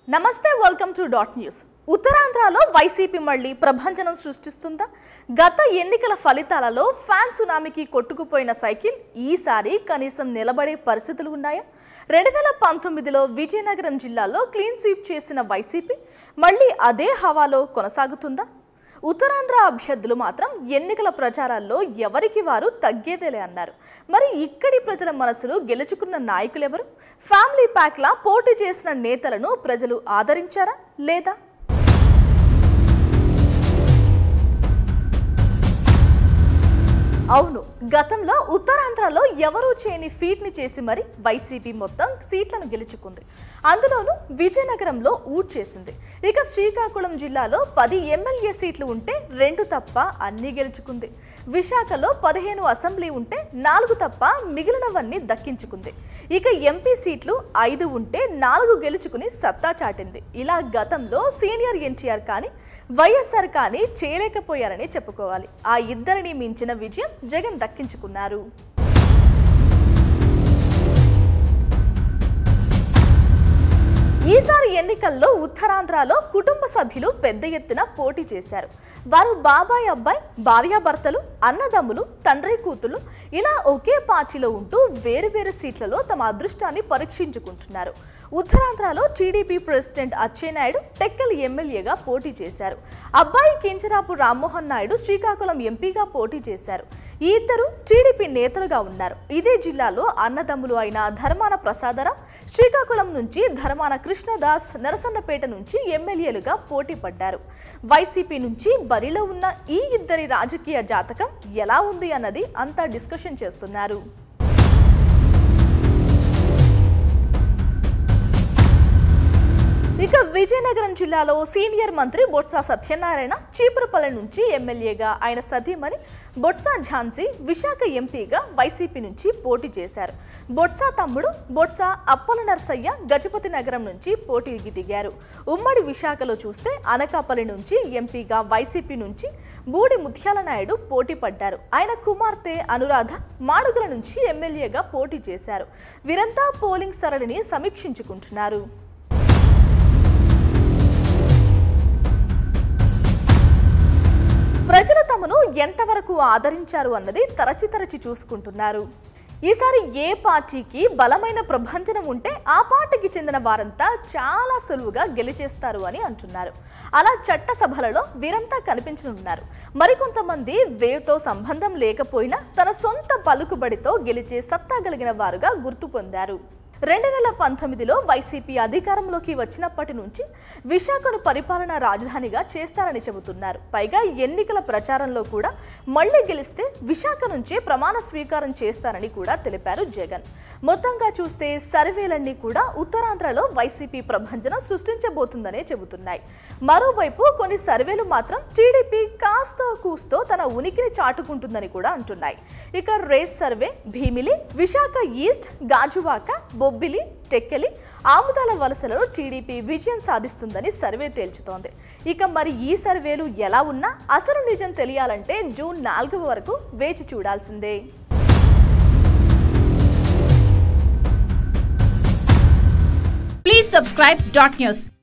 నమస్తే welcome to dot news. ఉత్తరాంధ్రలో వైసీపీ మళ్ళీ ప్రభంజనం సృష్టిస్తుందా? గత ఎన్నికల ఫలితాలలో ఫ్యాన్ సునామీకి కొట్టుకుపోయిన సైకిల్ ఈసారి కనీసం నిలబడే పరిస్థితులు ఉన్నాయా? 2019లో విజయనగరం జిల్లాలో క్లీన్ స్వీప్ చేసిన వైసీపీ మళ్ళీ అదే హవాలో కొనసాగుతుందా? ఉత్తరాంధ్ర అభ్యర్థులు మాత్రం ఎన్నికల ప్రచారాల్లో ఎవరికి వారు తగ్గేదేలే అన్నారు. మరి ఇక్కడి ప్రజల మనసులు గెలుచుకున్న నాయకులెవరు? ఫ్యామిలీ ప్యాక్లా పోటీ చేసిన నేతలను ప్రజలు ఆదరించారా లేదా? అవును, గతంలో ఉత్తరాంధ్రలో ఎవరూ చేయని ఫీట్ని చేసి మరి వైసీపీ మొత్తం సీట్లను గెలుచుకుంది. అందులోనూ విజయనగరంలో ఊట్ చేసింది. ఇక శ్రీకాకుళం జిల్లాలో 10 ఎమ్మెల్యే సీట్లు ఉంటే 2 తప్ప అన్ని గెలుచుకుంది. విశాఖలో 15 అసెంబ్లీ ఉంటే 4 తప్ప మిగిలినవన్నీ దక్కించుకుంది. ఇక ఎంపీ సీట్లు 5 ఉంటే 4 గెలుచుకుని సత్తా చాటింది. ఇలా గతంలో సీనియర్ ఎన్టీఆర్ కానీ వైఎస్ఆర్ కానీ చేయలేకపోయారని చెప్పుకోవాలి. ఆ ఇద్దరిని మించిన విజయం జగన్ దక్కించుకున్నారు. ఈసారి ఎన్నికల్లో ఉత్తరాంధ్రలో కుటుంబ సభ్యులు పెద్ద ఎత్తున పోటీ చేశారు. వారు బాబాయ్ అబ్బాయి, భార్యాభర్తలు, అన్నదమ్ములు, తండ్రి కూతుళ్ళు ఇలా ఒకే పార్టీలో ఉంటూ వేరువేరు సీట్లలో తమ అదృష్టాన్ని పరీక్షించుకుంటున్నారు. ఉత్తరాంధ్రలో టీడీపీ ప్రెసిడెంట్ అచ్చెన్నాయుడు టెక్కలి ఎమ్మెల్యేగా పోటీ చేశారు. అబ్బాయి కింజరాపు రామ్మోహన్ నాయుడు శ్రీకాకుళం ఎంపీగా పోటీ చేశారు. ఈ ఇద్దరు టీడీపీ నేతలుగా ఉన్నారు. ఇదే జిల్లాలో అన్నదమ్ములు అయిన ధర్మాన ప్రసాదరావు శ్రీకాకుళం నుంచి, ధర్మాన కృష్ణదాస్ నరసన్నపేట నుంచి ఎమ్మెల్యేలుగా పోటీ పడ్డారు. వైసీపీ నుంచి బరిలో ఉన్న ఈ ఇద్దరి రాజకీయ జాతకం ఎలా ఉంది అన్నది అంతా డిస్కషన్ చేస్తున్నారు. ఇక విజయనగరం జిల్లాలో సీనియర్ మంత్రి బొత్స సత్యనారాయణ చీపురుపల్లి నుంచి ఎమ్మెల్యేగా, ఆయన సతీమణి బొత్స ఝాన్సీ విశాఖ ఎంపీగా వైసీపీ నుంచి పోటీ చేశారు. బొత్స తమ్ముడు బొత్స అప్పల నరసయ్య గజపతి నగరం నుంచి పోటీకి దిగారు. ఉమ్మడి విశాఖలో చూస్తే అనకాపల్లి నుంచి ఎంపీగా వైసీపీ నుంచి బూడి ముత్యాల నాయుడు పోటీ పడ్డారు. ఆయన కుమార్తె అనురాధ మాడుగుల నుంచి ఎమ్మెల్యేగా పోటీ చేశారు. వీరంతా పోలింగ్ సరళిని సమీక్షించుకుంటున్నారు. ప్రజలు తమను ఎంతవరకు ఆదరించారు అన్నది తరచి చూసుకుంటున్నారు. ఈసారి ఏ పార్టీకి బలమైన ప్రభంజనం ఉంటే ఆ పార్టీకి చెందిన వారంతా చాలా సులువుగా గెలిచేస్తారు అని అంటున్నారు. అలా చట్టసభలలో వీరంతా కనిపించనున్నారు. మరికొంతమంది వేవ్తో సంబంధం లేకపోయినా తన సొంత పలుకుబడితో గెలిచే సత్తా కలిగిన వారుగా గుర్తు పొందారు. 2019లో వైసీపీ అధికారంలోకి వచ్చినప్పటి నుంచి విశాఖను పరిపాలనా రాజధానిగా చేస్తారని చెబుతున్నారు. పైగా ఎన్నికల ప్రచారంలో కూడా మళ్లీ గెలిస్తే విశాఖ నుంచే ప్రమాణ స్వీకారం చేస్తారని కూడా తెలిపారు జగన్. మొత్తంగా చూస్తే సర్వేలన్నీ కూడా ఉత్తరాంధ్రలో వైసీపీ ప్రభంజనం సృష్టించబోతుందనే చెబుతున్నాయి. మరోవైపు కొన్ని సర్వేలు మాత్రం టీడీపీ కాస్తో కూస్తో తన ఉనికిని చాటుకుంటుందని కూడా అంటున్నాయి. ఇక race survey Bheemili, Visakha east, Gajuwaka, Bobbili, Tekkali, ఆముదాల వలసలలో టీడీపీ విజయం సాధిస్తుందని సర్వే తేల్చుతోంది. ఇక మరి ఈ సర్వేలు ఎలా ఉన్నా అసలు నిజం తెలియాలంటే జూన్ 4 వరకు వేచి చూడాల్సిందే. Please subscribe Dot News.